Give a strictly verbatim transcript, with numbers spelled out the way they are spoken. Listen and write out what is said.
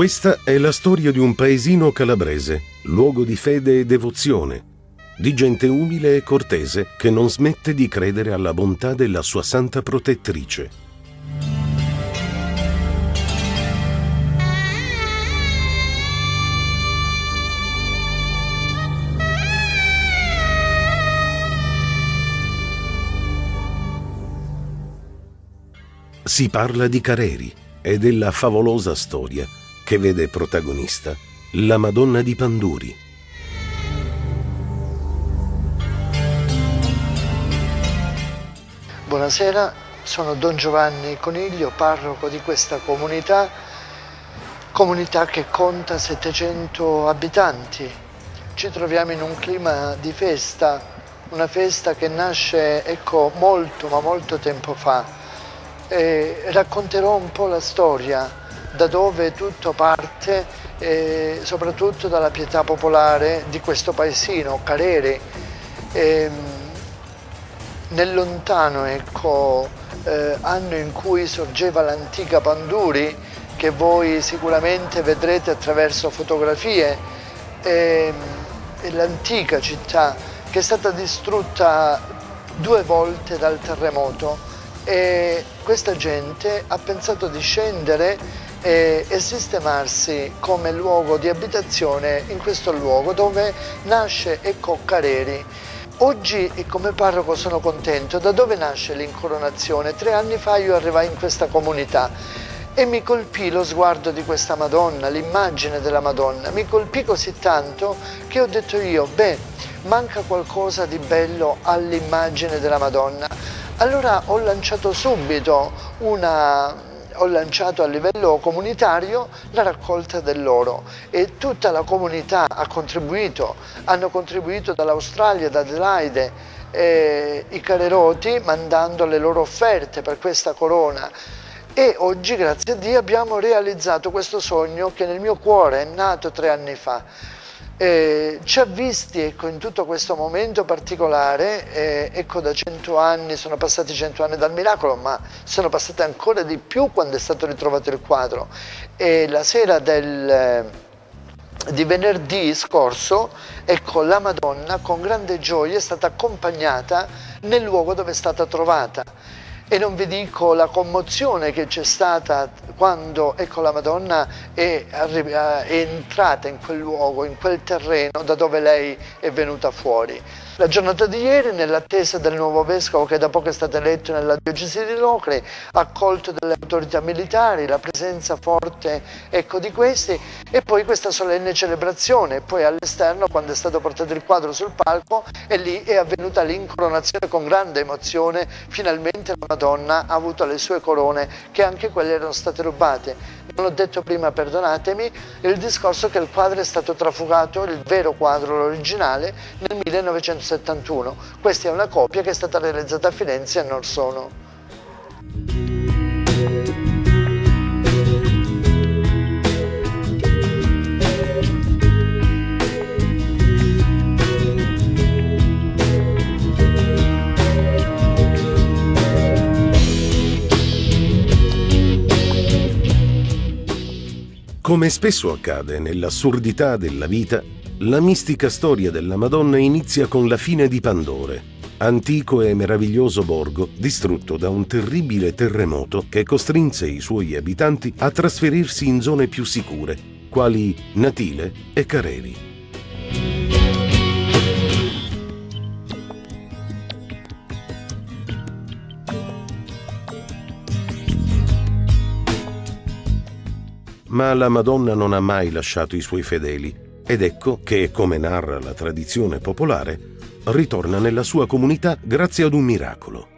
Questa è la storia di un paesino calabrese, luogo di fede e devozione, di gente umile e cortese che non smette di credere alla bontà della sua santa protettrice. Si parla di Careri e della favolosa storia che vede protagonista la Madonna di Panduri. Buonasera, sono Don Giovanni Coniglio, parroco di questa comunità, comunità che conta settecento abitanti. Ci troviamo in un clima di festa, una festa che nasce, ecco, molto ma molto tempo fa. E racconterò un po' la storia, da dove tutto parte, eh, soprattutto dalla pietà popolare di questo paesino, Careri. E, nel lontano, ecco, eh, anno in cui sorgeva l'antica Panduri, che voi sicuramente vedrete attraverso fotografie, eh, l'antica città che è stata distrutta due volte dal terremoto, e questa gente ha pensato di scendere e, e sistemarsi come luogo di abitazione in questo luogo dove nasce, ecco, Careri. Oggi come parroco sono contento. Da dove nasce l'incoronazione? Tre anni fa io arrivai in questa comunità e mi colpì lo sguardo di questa Madonna, l'immagine della Madonna. Mi colpì così tanto che ho detto io, beh, manca qualcosa di bello all'immagine della Madonna. Allora ho lanciato subito una... ho lanciato a livello comunitario la raccolta dell'oro e tutta la comunità ha contribuito, hanno contribuito dall'Australia, da Adelaide, eh, i careroti mandando le loro offerte per questa corona. E oggi, grazie a Dio, abbiamo realizzato questo sogno che nel mio cuore è nato tre anni fa. Eh, ci ha visti, ecco, in tutto questo momento particolare, eh, ecco, da cento anni, sono passati cento anni dal miracolo, ma sono passati ancora di più quando è stato ritrovato il quadro. E la sera del, eh, di venerdì scorso, ecco, la Madonna con grande gioia è stata accompagnata nel luogo dove è stata trovata. E non vi dico la commozione che c'è stata quando, ecco, la Madonna è, è entrata in quel luogo, in quel terreno da dove lei è venuta fuori. La giornata di ieri, nell'attesa del nuovo vescovo che da poco è stato eletto nella diocesi di Locri, accolto dalle autorità militari, la presenza forte, ecco, di questi, e poi questa solenne celebrazione. Poi all'esterno, quando è stato portato il quadro sul palco, e lì è avvenuta l'incoronazione con grande emozione. Finalmente la Madonna ha avuto le sue corone, che anche quelle erano state rubate. Non ho detto prima, perdonatemi, il discorso che il quadro è stato trafugato, il vero quadro, l'originale, nel millenovecentosettantuno. Questa è una copia che è stata realizzata a Firenze e a Norsono. Come spesso accade nell'assurdità della vita, la mistica storia della Madonna inizia con la fine di Pandore, antico e meraviglioso borgo distrutto da un terribile terremoto che costrinse i suoi abitanti a trasferirsi in zone più sicure, quali Natile e Careri. Ma la Madonna non ha mai lasciato i suoi fedeli, ed ecco che, come narra la tradizione popolare, ritorna nella sua comunità grazie ad un miracolo.